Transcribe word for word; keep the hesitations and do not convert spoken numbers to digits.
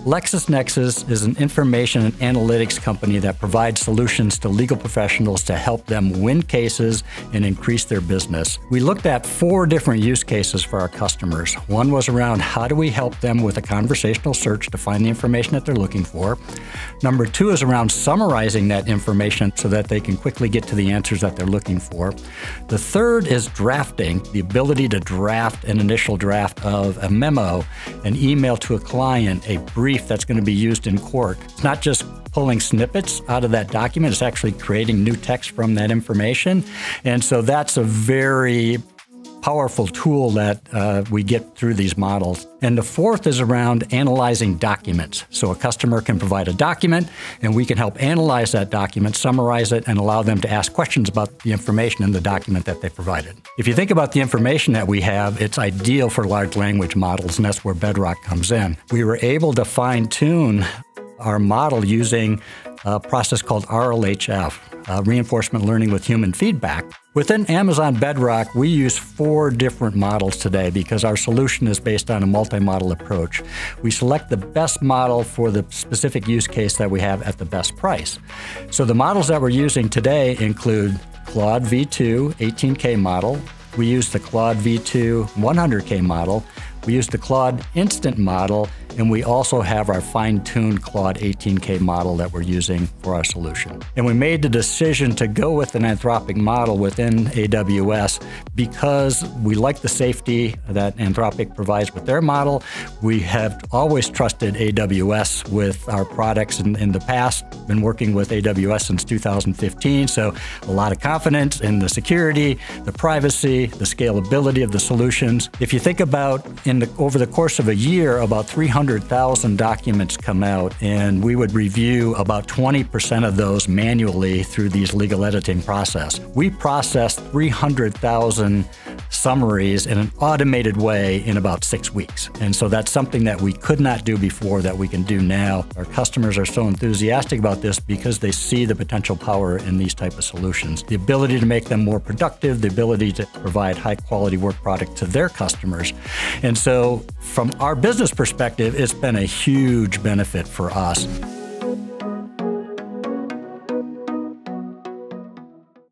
LexisNexis is an information and analytics company that provides solutions to legal professionals to help them win cases and increase their business. We looked at four different use cases for our customers. One was around how do we help them with a conversational search to find the information that they're looking for. Number two is around summarizing that information so that they can quickly get to the answers that they're looking for. The third is drafting, the ability to draft an initial draft of a memo, an email to a client, a brief that's going to be used in court. It's not just pulling snippets out of that document, it's actually creating new text from that information. And so that's a very powerful tool that uh, we get through these models. And the fourth is around analyzing documents. So a customer can provide a document and we can help analyze that document, summarize it, and allow them to ask questions about the information in the document that they provided. If you think about the information that we have, it's ideal for large language models, and that's where Bedrock comes in. We were able to fine-tune our model using a process called R L H F, uh, reinforcement learning with human feedback. Within Amazon Bedrock, we use four different models today because our solution is based on a multi-model approach. We select the best model for the specific use case that we have at the best price. So the models that we're using today include Claude V two eighteen K model. We use the Claude V two one hundred K model. We use the Claude Instant model, and we also have our fine-tuned Claude eighteen K model that we're using for our solution. And we made the decision to go with an Anthropic model within A W S because we like the safety that Anthropic provides with their model. We have always trusted A W S with our products in, in the past, been working with A W S since two thousand fifteen, so a lot of confidence in the security, the privacy, the scalability of the solutions. If you think about in the, over the course of a year, about three hundred thousand documents come out, and we would review about twenty percent of those manually through these legal editing process. We process three hundred thousand summaries in an automated way in about six weeks. And so that's something that we could not do before that we can do now. Our customers are so enthusiastic about this because they see the potential power in these type of solutions. The ability to make them more productive, the ability to provide high quality work product to their customers. And so from our business perspective, it's been a huge benefit for us.